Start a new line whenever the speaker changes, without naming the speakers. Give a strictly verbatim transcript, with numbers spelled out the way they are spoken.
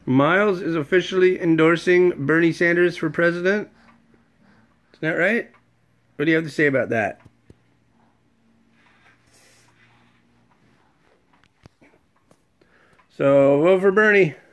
Miles is officially endorsing Bernie Sanders for president. Isn't that right? What do you have to say about that? So, vote for Bernie.